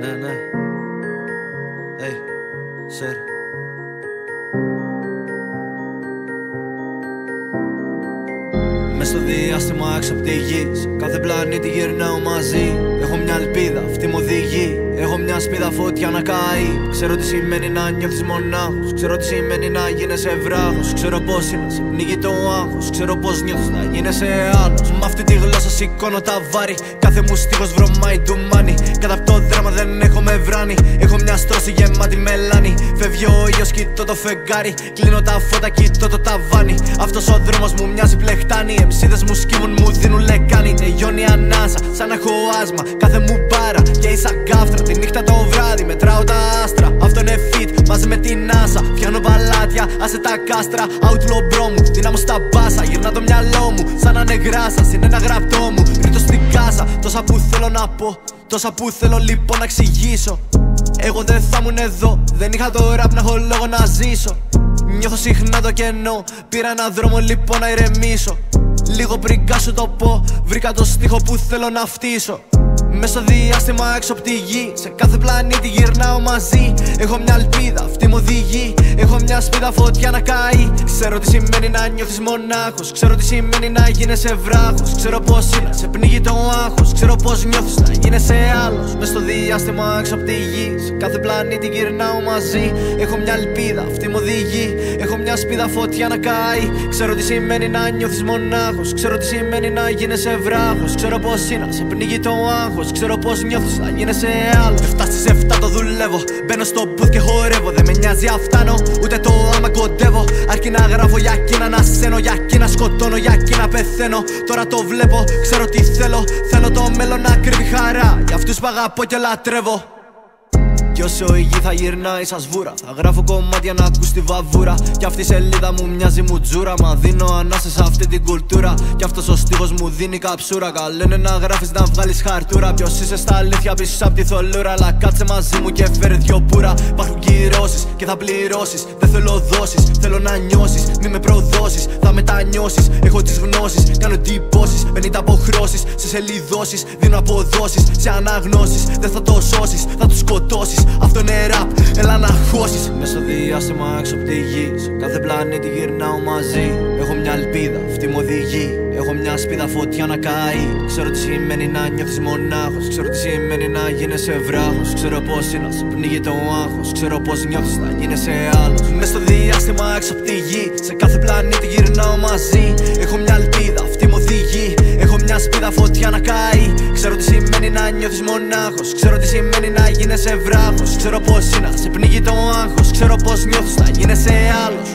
ναι. Hey, sir. Μες στο διάστημα έξω απ' τη γη, σε κάθε πλανήτη γυρνάω μαζί. Έχω μια ελπίδα, αυτή μου οδηγεί. Έχω μια σπίδα φωτιά να καεί. Ξέρω τι σημαίνει να νιώθεις μονάχος. Ξέρω τι σημαίνει να γίνεσαι βράχος. Ξέρω πως είναι να σε πνίγει το άγχος. Ξέρω πως νιώθεις να γίνεσαι άλλος. Μ' αυτή τη γλώσσα σηκώνω τα βάρη. Κάθε μου στίχος βρωμάει ντουμάνι. Κατά απ' το δράμα δεν έχω με βράνι. Έχω μια στρώση γεμάτη μελάνι. Φεύγει ο ήλιος, κοιτώ το φεγγάρι. Κλείνω τα φώτα, κοιτώ το ταβάνι. Αυτός ο δρόμος μου μοιάζει πλεχτάνι. Εμσίδες μου σκύβουν, μου δίνουν λεκάνι. Τελειώνει ανάσα, σαν να έχω άσμα. Κάθε μου μπάρα και σαν γκάφτρα. Τη νύχτα το βράδυ μετράω τα άστρα. Αυτό είναι fit μαζί με την NASA. Φτιάχνω παλάτια, άσε τα κάστρα. Outlaw bro μου, δύναμο στα μπάσα. Γυρνά το μυαλό μου, σαν να είναι γράσα. Είναι ένα γραπτό μου, ρίτο στην κάσα. Τόσα που θέλω να πω, τόσα που θέλω λοιπόν να εξηγήσω. Εγώ δεν θα ήμουν εδώ, δεν είχα το ραπ να έχω λόγο να ζήσω. Νιώθω συχνά το κενό, πήρα ένα δρόμο λοιπόν να ηρεμήσω. Λίγο πριν κάσω το πω, βρήκα το στίχο που θέλω να φτύσω. Μες στο διάστημα έξω απ' τη γη, σε κάθε πλανήτη γυρνάω μαζί. Έχω μια ελπίδα, αυτή μου οδηγεί. Έχω μια σπίδα φωτιά να καεί. Ξέρω τι σημαίνει να νιώθεις μονάχος. Ξέρω τι σημαίνει να γίνεσαι βράχος. Ξέρω πως είναι να σε πνίγει το άγχος. Ξέρω πως νιώθεις να γίνεσαι άλλος. Μες στο διάστημα έξω απ' τη γη, σε κάθε πλανήτη γυρνάω μαζί. Έχω μια ελπίδα, αυτή μου οδηγεί. Έχω μια σπίδα φωτιά να καεί. Ξέρω τι σημαίνει να νιώθεις μονάχος. Ξέρω τι σημαίνει να γίνεσαι βράχος. Ξέρω πως είναι να σε πνίγει το άγχος. Ξέρω πως νιώθεις να γίνεσαι άλλος. 7 στις 7 το δουλεύω. Μπαίνω στο booth και χορεύω. Δεν με νοιάζει αφτάνω, ούτε το άμα κοντεύω. Αρκεί να γράφω για εκείνα να σένω. Για εκείνα σκοτώνω, για εκείνα πεθαίνω. Τώρα το βλέπω, ξέρω τι θέλω. Θέλω το μέλλον να κρύβει χαρά. Για αυτούς που αγαπώ και λατρεύω. Κι όσο η γη θα γυρνάει σαν σβούρα, θα γράφω κομμάτια να ακούς τη βαβούρα. Κι αυτή η σελίδα μου μοιάζει μουτζούρα. Μα δίνω ανάσες σε αυτή την κουλτούρα. Κι αυτός ο στίχος μου δίνει καψούρα. Καλό είναι να γράφεις να βγάλεις χαρτούρα. Ποιος είσαι στα αλήθεια πίσω απ' τη θολούρα. Αλλά κάτσε μαζί μου και φέρε δυο πουρα. Υπάρχουν κυρώσεις και θα πληρώσεις. Δεν θέλω δώσεις, θέλω να νιώσεις. Μη με προδώσεις, θα μετανιώσεις. Έχω τις γνώσεις, κάνω εντυπώσεις. 50 αποχρώσεις σε σελίδώσεις. Δίνω αποδόσεις σε αναγνώσεις. Δεν θα το σώσεις, θα τους σκοτώσεις. Αυτό είναι rap, έλα να χώσεις. Μες στο διάστημα έξω απ' τη γη, σε κάθε πλανήτη γυρνάω μαζί. Έχω μια ελπίδα, αυτή μου οδηγεί. Έχω μια σπίδα φωτιά να καεί. Ξέρω τι σημαίνει να νιώθεις μονάχος. Ξέρω τι σημαίνει να γίνεσαι βράχος. Ξέρω πως είναι να σε πνίγει το άγχος. Ξέρω πως νιώθεις να γίνεσαι άλλος. Μες στο διάστημα έξω απ' τη γη, σε κάθε πλανήτη γυρνάω μαζί. Έχω μια ελπίδα, αυτή μου οδηγεί. Έχω μια σπίδα φωτιά να καεί. Ξέρω τι σημαίνει να νιώθεις μονάχος. Ξέρω τι σημαίνει να γίνεσαι βράχος. Ξέρω πως είναι να σε πνίγει το άγχος. Ξέρω πως νιώθεις να γίνεσαι άλλος.